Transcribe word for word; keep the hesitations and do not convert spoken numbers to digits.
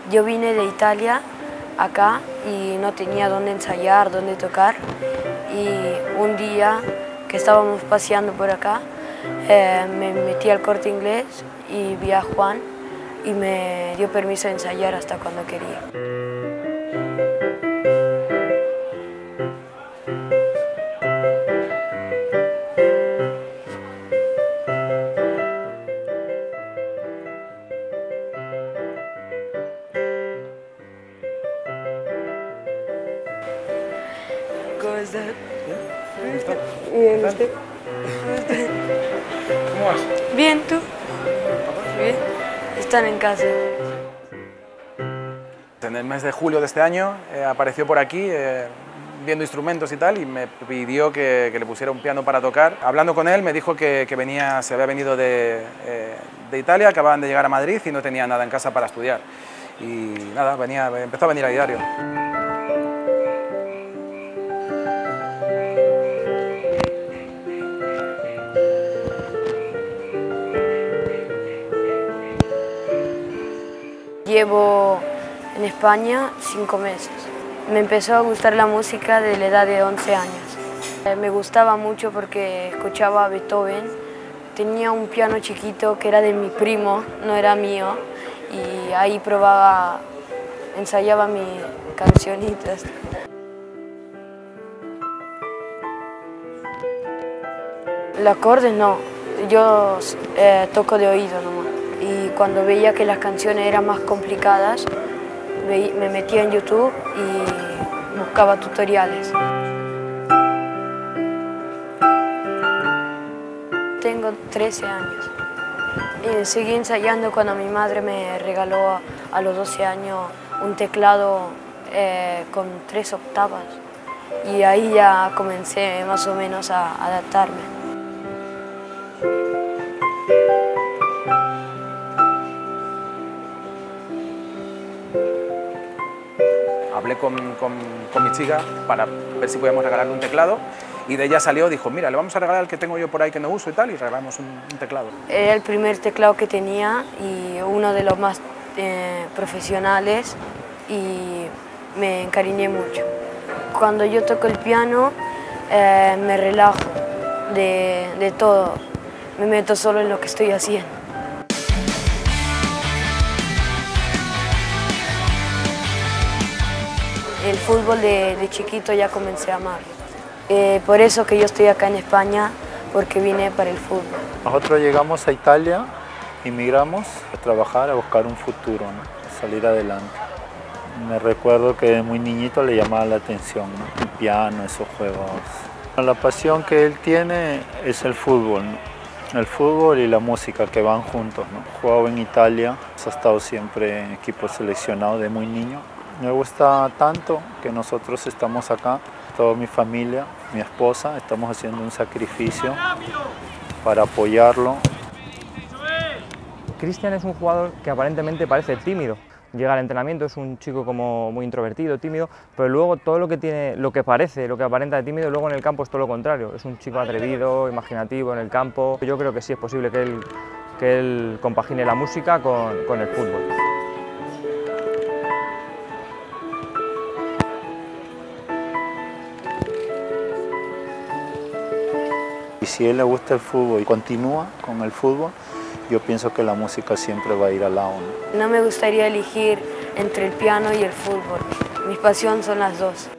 Yo vine de Italia acá y no tenía dónde ensayar, dónde tocar. Y un día que estábamos paseando por acá, eh, me metí al Corte Inglés y vi a Juan y me dio permiso de ensayar hasta cuando quería. ¿Cómo estás? Bien, ¿usted? ¿Cómo vas? Bien, ¿tú? Bien. Están en casa. En el mes de julio de este año eh, apareció por aquí eh, viendo instrumentos y tal y me pidió que, que le pusiera un piano para tocar. Hablando con él me dijo que, que venía, se había venido de, eh, de Italia, acababan de llegar a Madrid y no tenía nada en casa para estudiar. Y nada, venía, empezó a venir a diario. Llevo en España cinco meses. Me empezó a gustar la música de la edad de once años. Eh, me gustaba mucho porque escuchaba a Beethoven. Tenía un piano chiquito que era de mi primo, no era mío, y ahí probaba, ensayaba mis cancioncitas. Los acordes no, yo eh, toco de oído nomás. Y cuando veía que las canciones eran más complicadas, me metía en YouTube y buscaba tutoriales. Tengo trece años. Y seguí ensayando cuando mi madre me regaló a los doce años un teclado eh, con tres octavas. Y ahí ya comencé más o menos a adaptarme. Hablé con, con, con mi chica para ver si podíamos regalarle un teclado y de ella salió, dijo, mira, le vamos a regalar el que tengo yo por ahí que no uso y tal, y regalamos un, un teclado. Era el primer teclado que tenía y uno de los más eh, profesionales y me encariñé mucho. Cuando yo toco el piano eh, me relajo de, de todo, me meto solo en lo que estoy haciendo. El fútbol de, de chiquito ya comencé a amar. Eh, por eso que yo estoy acá en España, porque vine para el fútbol. Nosotros llegamos a Italia, inmigramos a trabajar, a buscar un futuro, ¿no? Salir adelante. Me recuerdo que de muy niñito le llamaba la atención, ¿no? El piano, esos juegos. La pasión que él tiene es el fútbol, ¿no? El fútbol y la música que van juntos, ¿no? Jugaba en Italia, ha estado siempre en equipos seleccionados de muy niño. Me gusta tanto que nosotros estamos acá, toda mi familia, mi esposa, estamos haciendo un sacrificio para apoyarlo. Cristian es un jugador que aparentemente parece tímido. Llega al entrenamiento, es un chico como muy introvertido, tímido, pero luego todo lo que tiene, lo que parece, lo que aparenta de tímido, luego en el campo es todo lo contrario. Es un chico atrevido, imaginativo en el campo. Yo creo que sí es posible que él, que él compagine la música con, con el fútbol. Y si a él le gusta el fútbol y continúa con el fútbol, yo pienso que la música siempre va a ir al lado, ¿no? No me gustaría elegir entre el piano y el fútbol. Mi pasión son las dos.